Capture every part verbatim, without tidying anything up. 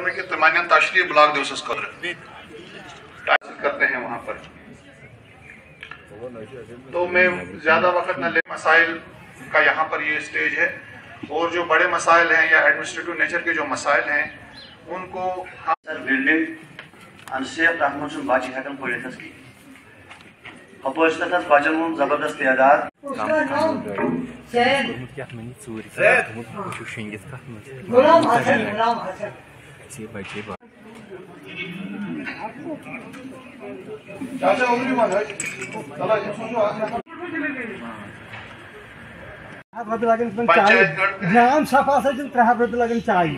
کرنے کے تمانین تشریح بلاک دیوسس قدر حاصل کرتے ہیں وہاں پر. تو میں زیادہ وقت نہ لے, مسائل کا یہاں پر یہ سٹیج ہے, اور جو بڑے مسائل ہیں یا ایڈمنسٹریٹو نیچر کے جو مسائل ہیں ان کو سر بلڈنگ انسیف تک من بچہ ہیکن پڑھت کی اپوز تک بچن ہند زبردست تعداد گرام صفا ترے ہتھ روپیے لگن چائے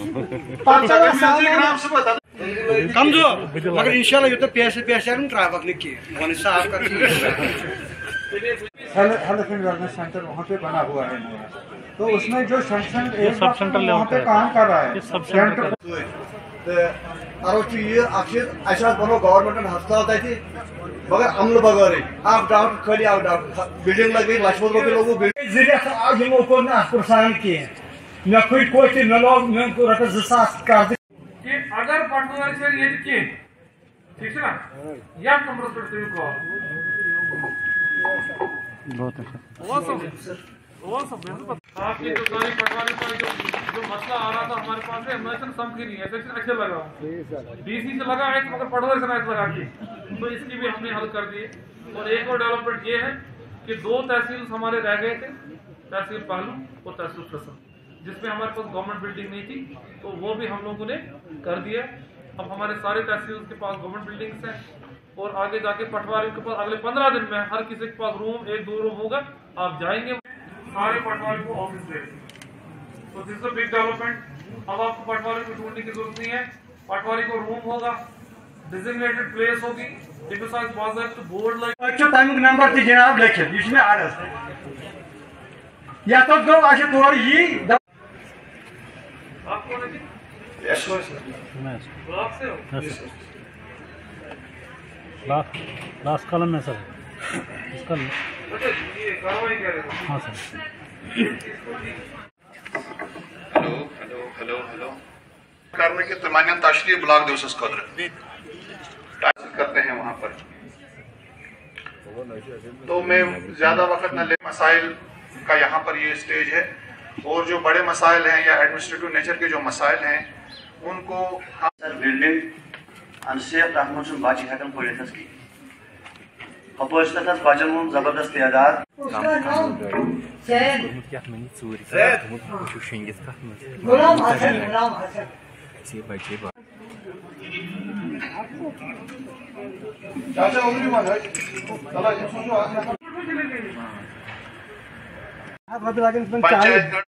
کمزور مگر انشاءاللہ یہ تو پیسے پیسے ٹریفک نہیں کی صاف کر ہیلتھ انوائرمنٹ سینٹر وہاں پہ بنا ہوا ہے, تو اس میں جو سینکشن وہاں پہ کام کر رہا ہے بنو گورنمنٹ ہسپتال تھی مگر عمل بغیر اخ ڈاکٹر خالی اخ ڈاکٹر بلڈنگ لگ گئی لچھ روپیے لوگوں ذریعہ کور نا ات پرسان کی مے پھٹ کوچ مے لوگ مے رۄپیس زٕ ساس کر اگر پٹوٲرۍ چھِ ییٚتہِ کینٛہہ ٹھیٖک چھُ نا یتھ نمبرس پٮ۪ٹھ کٔرِو کال. آپ کی جو ساری پٹواری کا جو جو مسئلہ آ رہا تھا ہمارے پاس ہے, ہمیں سمجھ نہیں ہے, اچھے لگا ڈی سی سے لگا ہے مگر پٹواری سے نہیں لگا کے, تو اس کی بھی ہم نے حل کر دیے. اور ایک اور ڈیولپمنٹ یہ ہے کہ دو تحصیل ہمارے رہ گئے تھے, تحصیل پہلو اور تحصیل قسم, جس میں ہمارے پاس گورنمنٹ بلڈنگ نہیں تھی, تو وہ بھی ہم لوگوں نے کر دیا. اب ہمارے سارے تحصیل کے پاس گورنمنٹ بلڈنگس ہیں, اور آگے جا کے پٹواری کے پاس اگلے پندرہ دن میں ہر کسی کے پاس روم ایک دو روم ہوگا, آپ جائیں گے سارے پٹواری کو آفس دے. تو دس از اے بگ ڈیولپمنٹ. اب آپ کو پٹواری کو ڈھونڈنے کی ضرورت نہیں ہے, پٹواری کو روم ہوگا, ڈیزگنیٹڈ پلیس ہوگی, بورڈ لگے تمیک نمبر تہ جناب لکھت یہ مے عرض یتھ گو اچھا تور یی آپ کون ہے بلاک سے ہو لاسٹ کالم میں سر اس کا یہ کاروائی کر رہے ہاں sir. Hello hello hello hello کرنے کے تمانین تشریح بلاک دیوسس قدر حاصل کرتے ہیں وہاں پر. تو میں زیادہ وقت نہ لے, مسائل کا یہاں پر یہ سٹیج ہے, اور جو بڑے مسائل ہیں یا ایڈمنسٹریٹو نیچر کے جو مسائل ہیں ان کو سر بلڈنگ انسیف تک من بچہ ہیکن پڑھت کی اپوز تک بچن ہند زبردست تعداد لگن چائے